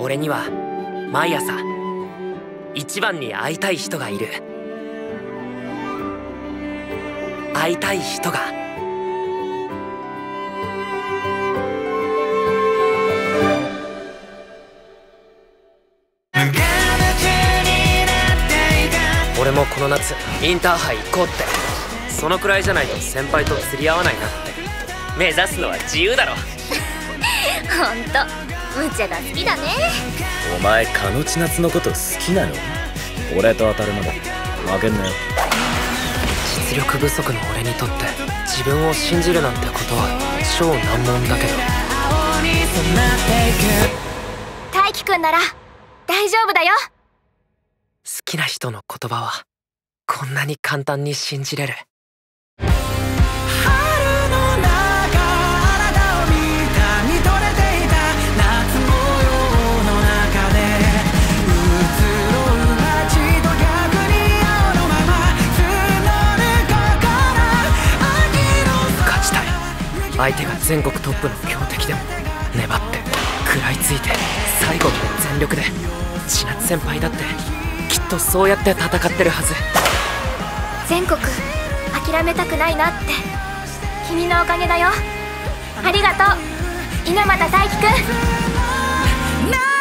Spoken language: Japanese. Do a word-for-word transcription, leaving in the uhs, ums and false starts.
俺には毎朝一番に会いたい人がいる。会いたい人が。俺もこの夏インターハイ行こうって。そのくらいじゃないと先輩と釣り合わないなって。目指すのは自由だろ。 ほんと無茶が好きだね。 お前かのち夏のこと好きなの？俺と当たるまで負けんなよ。 実力不足の俺にとって自分を信じるなんてことは超難問だけど、 大輝くんなら大丈夫だよ。 好きな人の言葉はこんなに簡単に信じれる。相手が全国トップの強敵でも粘って食らいついて最後まで全力で。千夏先輩だってきっとそうやって戦ってるはず。 全国諦めたくないなって。君のおかげだよ。ありがとう稲俣大輝くん。